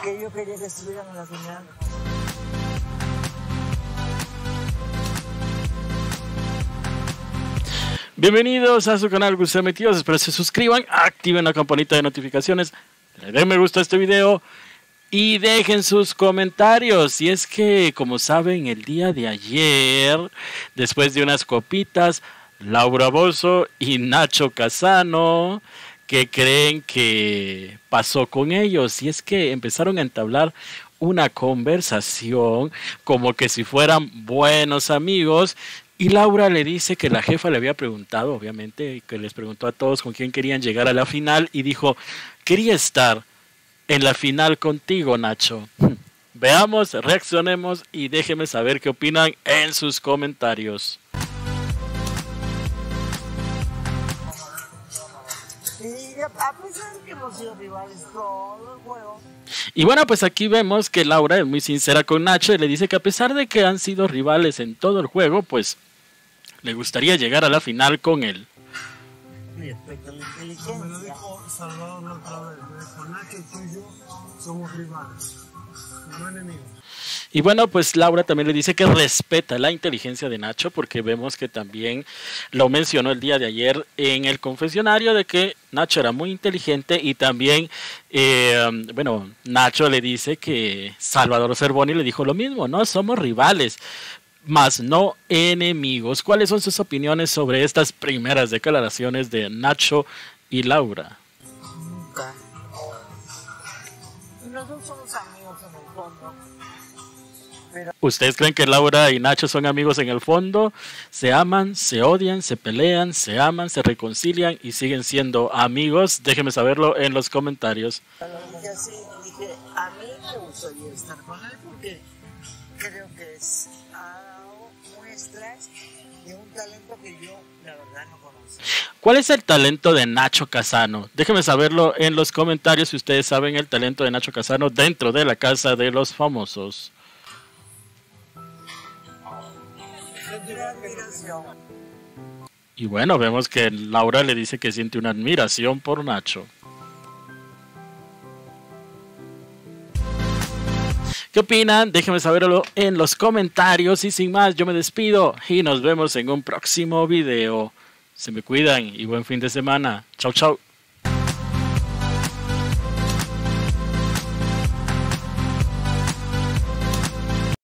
que yo quería que estuvieran en la final. Bienvenidos a su canal Gusté Metidos, espero se suscriban, activen la campanita de notificaciones, le den me gusta a este video y dejen sus comentarios. Y es que, como saben, el día de ayer, después de unas copitas, Laura Bozzo y Nacho Casano, ¿qué creen que pasó con ellos? Y es que empezaron a entablar una conversación como que si fueran buenos amigos. Y Laura le dice que la jefa le había preguntado, obviamente, que les preguntó a todos con quién querían llegar a la final y dijo, quería estar en la final contigo, Nacho. Veamos, reaccionemos y déjenme saber qué opinan en sus comentarios. Y a pesar de que hemos sido rivales todo el juego. Y bueno, pues aquí vemos que Laura es muy sincera con Nacho y le dice que a pesar de que han sido rivales en todo el juego, pues le gustaría llegar a la final con él. Respecto a la inteligencia. Me lo dijo Salvador la otra vez. Me dijo, Nacho, tú y yo somos rivales, no enemigos. Y bueno, pues Laura también le dice que respeta la inteligencia de Nacho, porque vemos que también lo mencionó el día de ayer en el confesionario de que Nacho era muy inteligente. Y también, bueno, Nacho le dice que Salvador Cervoni le dijo lo mismo, ¿no? Somos rivales, más no enemigos. ¿Cuáles son sus opiniones sobre estas primeras declaraciones de Nacho y Laura? Nunca. Nosotros somos amigos en el fondo. Pero ¿Ustedes creen que Laura y Nacho son amigos en el fondo? ¿Se aman, se odian, se pelean, se aman, se reconcilian y siguen siendo amigos? Déjenme saberlo en los comentarios. lo dije así, dije, a mí me gustaría estar con él porque creo que ha dado muestras de un talento que yo, la verdad, no conozco. ¿Cuál es el talento de Nacho Casano? Déjenme saberlo en los comentarios si ustedes saben el talento de Nacho Casano dentro de la Casa de los Famosos. Y bueno, vemos que Laura le dice que siente una admiración por Nacho. ¿Qué opinan? Déjenme saberlo en los comentarios. Y sin más, yo me despido y nos vemos en un próximo video. Se me cuidan y buen fin de semana. Chau, chau.